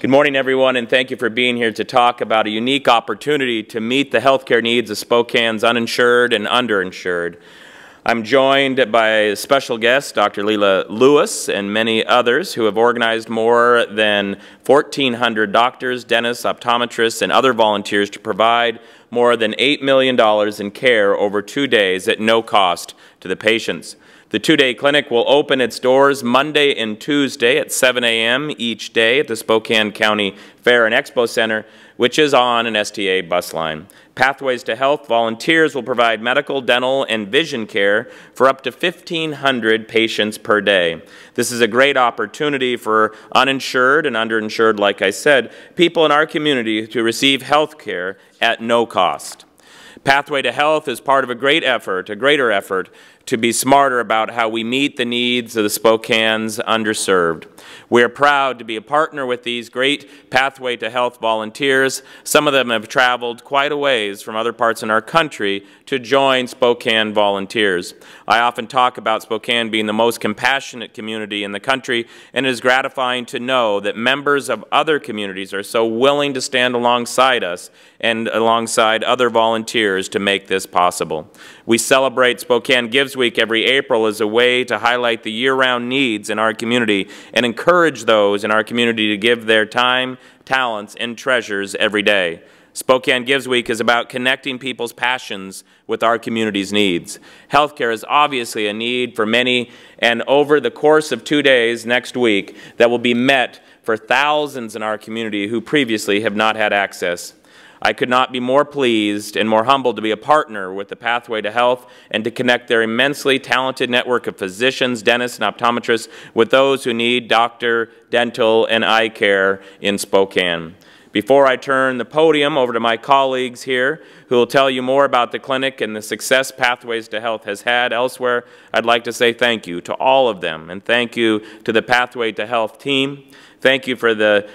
Good morning, everyone, and thank you for being here to talk about a unique opportunity to meet the healthcare needs of Spokane's uninsured and underinsured. I'm joined by a special guest, Dr. Leila Lewis, and many others who have organized more than 1,400 doctors, dentists, optometrists, and other volunteers to provide more than $8 million in care over 2 days at no cost to the patients. The two-day clinic will open its doors Monday and Tuesday at 7 a.m. each day at the Spokane County Fair and Expo Center, which is on an STA bus line. Pathways to Health volunteers will provide medical, dental, and vision care for up to 1,500 patients per day. This is a great opportunity for uninsured and underinsured, like I said, people in our community to receive health care at no cost. Pathway to Health is part of a greater effort to be smarter about how we meet the needs of the Spokane's underserved. We are proud to be a partner with these great Pathway to Health volunteers. Some of them have traveled quite a ways from other parts in our country to join Spokane volunteers. I often talk about Spokane being the most compassionate community in the country, and it is gratifying to know that members of other communities are so willing to stand alongside us and alongside other volunteers to make this possible. We celebrate Spokane Gives Week every April as a way to highlight the year-round needs in our community and encourage those in our community to give their time, talents, and treasures every day. Spokane Gives Week is about connecting people's passions with our community's needs. Healthcare is obviously a need for many, and over the course of 2 days next week, that will be met for thousands in our community who previously have not had access. I could not be more pleased and more humbled to be a partner with the Pathway to Health and to connect their immensely talented network of physicians, dentists, and optometrists with those who need doctor, dental, and eye care in Spokane. Before I turn the podium over to my colleagues here, who will tell you more about the clinic and the success Pathways to Health has had elsewhere, I'd like to say thank you to all of them, and thank you to the Pathway to Health team. Thank you for the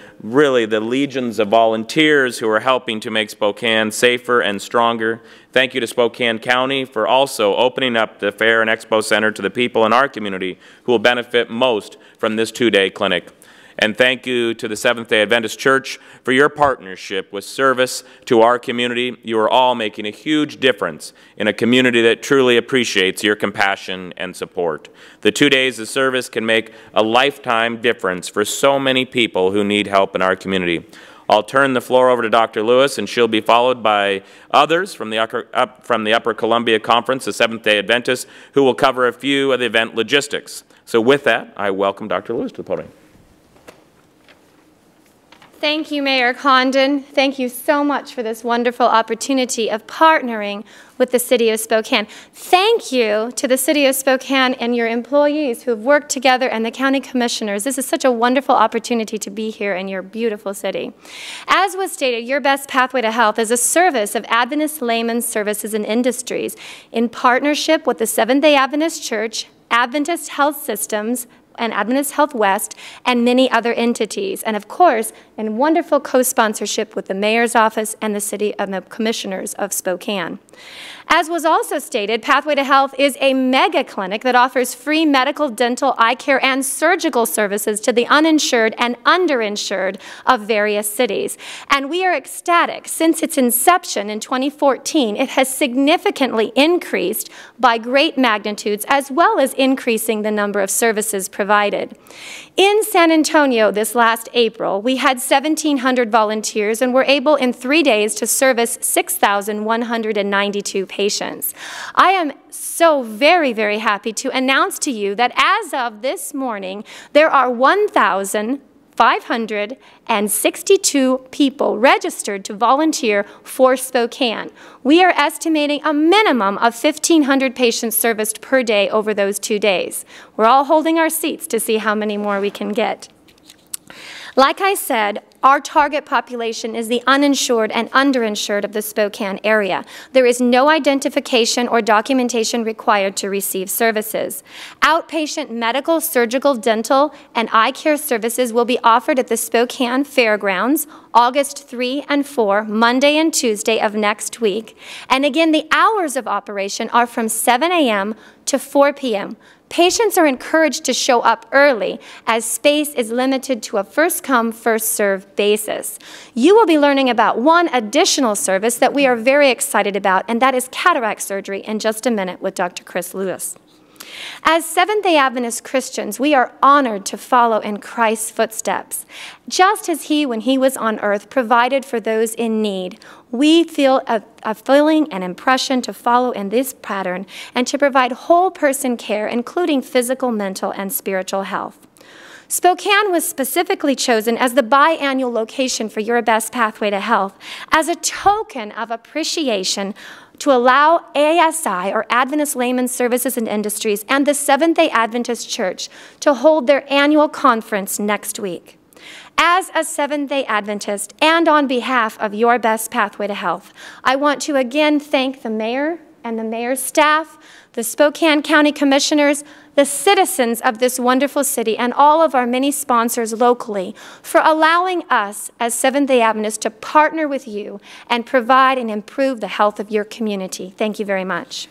legions of volunteers who are helping to make Spokane safer and stronger. Thank you to Spokane County for also opening up the Fair and Expo Center to the people in our community who will benefit most from this two-day clinic. And thank you to the Seventh-day Adventist Church for your partnership with service to our community. You are all making a huge difference in a community that truly appreciates your compassion and support. The 2 days of service can make a lifetime difference for so many people who need help in our community. I'll turn the floor over to Dr. Lewis, and she'll be followed by others from the Upper Columbia Conference, the Seventh-day Adventists, who will cover a few of the event logistics. So with that, I welcome Dr. Lewis to the podium. Thank you, Mayor Condon. Thank you so much for this wonderful opportunity of partnering with the City of Spokane. Thank you to the City of Spokane and your employees who have worked together and the county commissioners. This is such a wonderful opportunity to be here in your beautiful city. As was stated, Your Best Pathway to Health is a service of Adventist Layman Services and Industries in partnership with the Seventh-day Adventist Church, Adventist Health Systems, and Adventist Health West, and many other entities, and of course, in wonderful co-sponsorship with the Mayor's Office and the City and the Commissioners of Spokane. As was also stated, Pathway to Health is a mega clinic that offers free medical, dental, eye care, and surgical services to the uninsured and underinsured of various cities. And we are ecstatic. Since its inception in 2014, it has significantly increased by great magnitudes, as well as increasing the number of services provided. In San Antonio this last April, we had 1,700 volunteers and were able in 3 days to service 6,192 patients. I am so very, very happy to announce to you that as of this morning, there are 1,562 people registered to volunteer for Spokane. We are estimating a minimum of 1,500 patients serviced per day over those 2 days. We're all holding our seats to see how many more we can get. Like I said, our target population is the uninsured and underinsured of the Spokane area. There is no identification or documentation required to receive services. Outpatient medical, surgical, dental, and eye care services will be offered at the Spokane Fairgrounds August 3 and 4, Monday and Tuesday of next week. And again, the hours of operation are from 7 a.m. to 4 p.m. Patients are encouraged to show up early as space is limited to a first-come, first-served basis. You will be learning about one additional service that we are very excited about, and that is cataract surgery in just a minute with Dr. Chris Lewis. As Seventh-day Adventist Christians, we are honored to follow in Christ's footsteps. Just as he, when he was on earth, provided for those in need, we feel a feeling and impression to follow in this pattern and to provide whole person care, including physical, mental, and spiritual health. Spokane was specifically chosen as the biannual location for Your Best Pathway to Health as a token of appreciation to allow ASI, or Adventist Layman Services and Industries, and the Seventh-day Adventist Church to hold their annual conference next week. As a Seventh-day Adventist, and on behalf of Your Best Pathway to Health, I want to again thank the mayor and the mayor's staff, the Spokane County Commissioners, the citizens of this wonderful city, and all of our many sponsors locally for allowing us as Seventh-day Adventists to partner with you and provide and improve the health of your community. Thank you very much.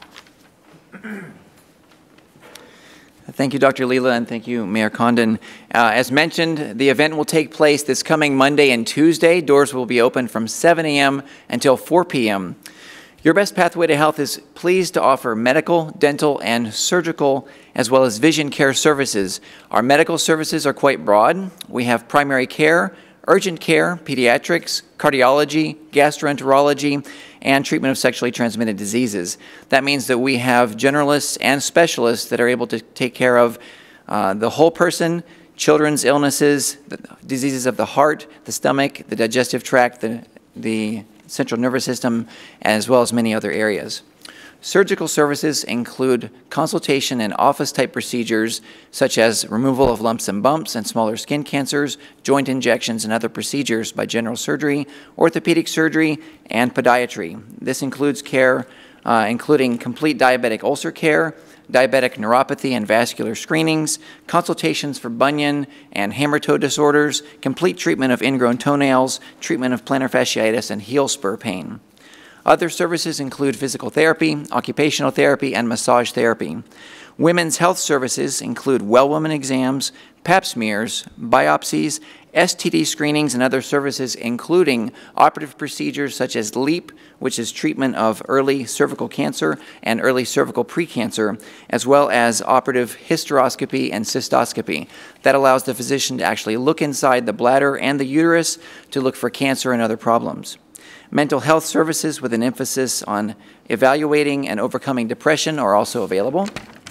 Thank you, Dr. Leela, and thank you, Mayor Condon. As mentioned, the event will take place this coming Monday and Tuesday. Doors will be open from 7 a.m. until 4 p.m. Your Best Pathway to Health is pleased to offer medical, dental, and surgical, as well as vision care services. Our medical services are quite broad. We have primary care, urgent care, pediatrics, cardiology, gastroenterology, and treatment of sexually transmitted diseases. That means that we have generalists and specialists that are able to take care of the whole person, children's illnesses, diseases of the heart, the stomach, the digestive tract, the central nervous system, as well as many other areas. Surgical services include consultation and office-type procedures such as removal of lumps and bumps and smaller skin cancers, joint injections, and other procedures by general surgery, orthopedic surgery, and podiatry. This includes care including complete diabetic ulcer care, diabetic neuropathy and vascular screenings, consultations for bunion and hammer toe disorders, complete treatment of ingrown toenails, treatment of plantar fasciitis, and heel spur pain. Other services include physical therapy, occupational therapy, and massage therapy. Women's health services include well woman exams, pap smears, biopsies, STD screenings, and other services including operative procedures such as LEAP, which is treatment of early cervical cancer and early cervical precancer, as well as operative hysteroscopy and cystoscopy. That allows the physician to actually look inside the bladder and the uterus to look for cancer and other problems. Mental health services with an emphasis on evaluating and overcoming depression are also available.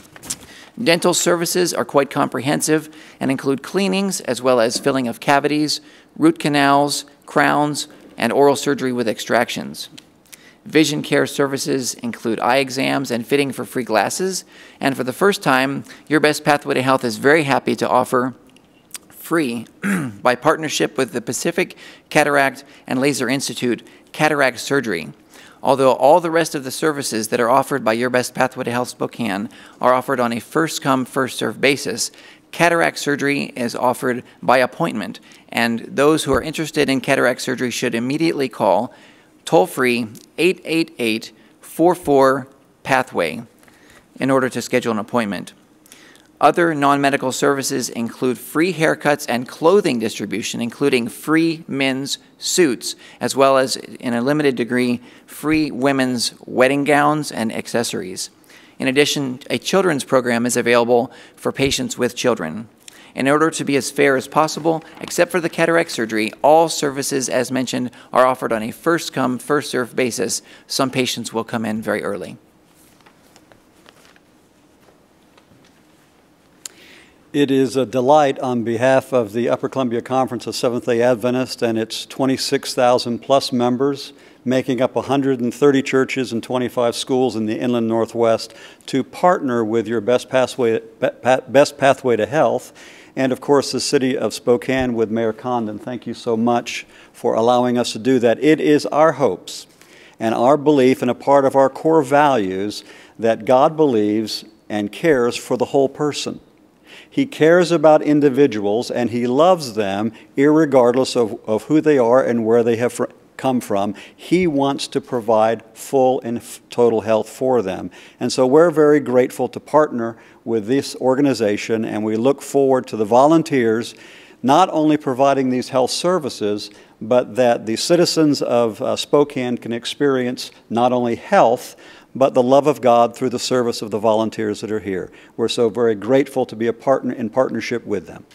Dental services are quite comprehensive and include cleanings as well as filling of cavities, root canals, crowns, and oral surgery with extractions. Vision care services include eye exams and fitting for free glasses. And for the first time, Your Best Pathway to Health is very happy to offer free, by partnership with the Pacific Cataract and Laser Institute, cataract surgery. Although all the rest of the services that are offered by Your Best Pathway to Health Spokane are offered on a first-come, first-served basis, cataract surgery is offered by appointment, and those who are interested in cataract surgery should immediately call toll-free 888-44-PATHWAY in order to schedule an appointment. Other non-medical services include free haircuts and clothing distribution, including free men's suits, as well as, in a limited degree, free women's wedding gowns and accessories. In addition, a children's program is available for patients with children. In order to be as fair as possible, except for the cataract surgery, all services, as mentioned, are offered on a first-come, first-served basis. Some patients will come in very early. It is a delight on behalf of the Upper Columbia Conference of Seventh-day Adventists and its 26,000 plus members, making up 130 churches and 25 schools in the Inland Northwest, to partner with Your Best Pathway to Health, and of course the City of Spokane with Mayor Condon. Thank you so much for allowing us to do that. It is our hopes and our belief, and a part of our core values, that God believes and cares for the whole person. He cares about individuals, and He loves them irregardless of who they are and where they have come from. He wants to provide full and total health for them. And so we're very grateful to partner with this organization, and we look forward to the volunteers not only providing these health services, but that the citizens of Spokane can experience not only health, but the love of God through the service of the volunteers that are here. We're so very grateful to be a partner in partnership with them.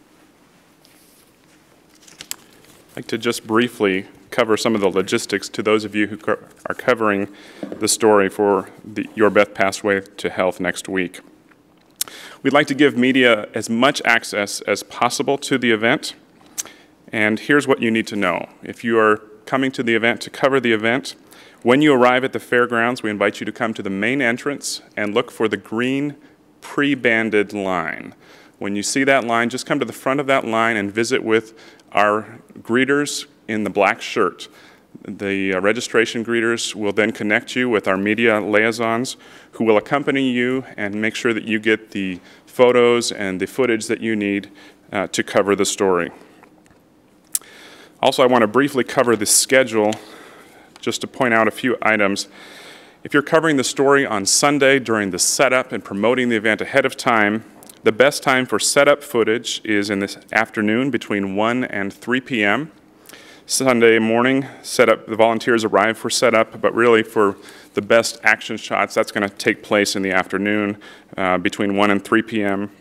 I'd like to just briefly cover some of the logistics to those of you who are covering the story for Your Beth Pathway to Health next week. We'd like to give media as much access as possible to the event, and here's what you need to know. If you are coming to the event to cover the event, when you arrive at the fairgrounds, we invite you to come to the main entrance and look for the green pre-banded line. When you see that line, just come to the front of that line and visit with our greeters in the black shirt. The registration greeters will then connect you with our media liaisons who will accompany you and make sure that you get the photos and the footage that you need to cover the story. Also, I want to briefly cover the schedule just to point out a few items. If you're covering the story on Sunday during the setup and promoting the event ahead of time, the best time for setup footage is in the afternoon between 1 and 3 p.m. Sunday morning, the volunteers arrive for setup, but really for the best action shots, that's going to take place in the afternoon between 1 and 3 p.m.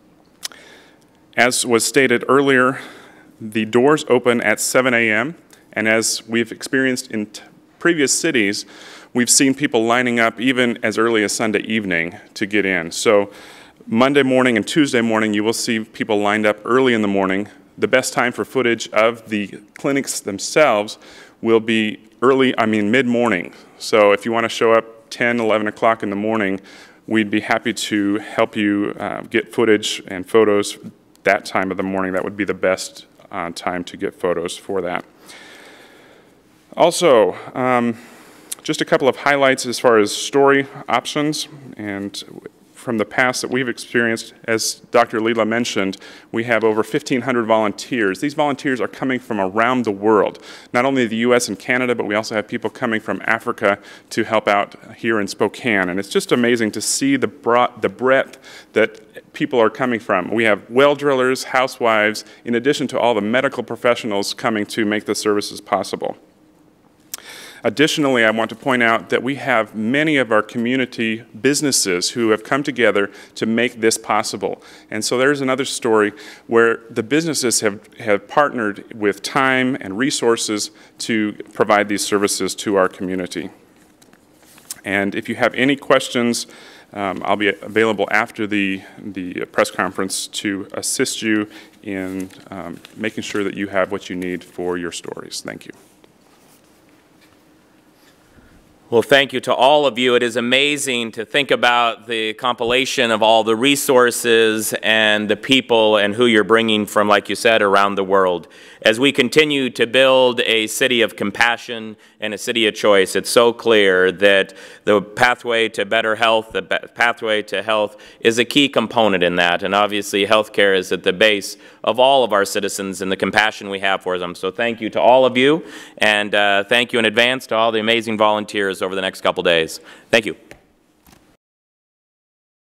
As was stated earlier, the doors open at 7 a.m., and as we've experienced in previous cities, we've seen people lining up even as early as Sunday evening to get in. So Monday morning and Tuesday morning, you will see people lined up early in the morning. The best time for footage of the clinics themselves will be mid-morning. So if you want to show up 10, 11 o'clock in the morning, we'd be happy to help you get footage and photos that time of the morning. That would be the best time to get photos for that. Also, just a couple of highlights as far as story options and from the past that we've experienced. As Dr. Leela mentioned, we have over 1,500 volunteers. These volunteers are coming from around the world, not only the U.S. and Canada, but we also have people coming from Africa to help out here in Spokane. And it's just amazing to see the breadth that people are coming from. We have well drillers, housewives, in addition to all the medical professionals coming to make the services possible. Additionally, I want to point out that we have many of our community businesses who have come together to make this possible. And so there's another story where the businesses have partnered with time and resources to provide these services to our community. And if you have any questions, I'll be available after the press conference to assist you in making sure that you have what you need for your stories. Thank you. Well, thank you to all of you. It is amazing to think about the compilation of all the resources and the people and who you're bringing from, like you said, around the world. As we continue to build a city of compassion and a city of choice, it's so clear that the pathway to better health, the pathway to health is a key component in that. And obviously, healthcare is at the base of all of our citizens and the compassion we have for them. So thank you to all of you, and thank you in advance to all the amazing volunteers over the next couple days. Thank you.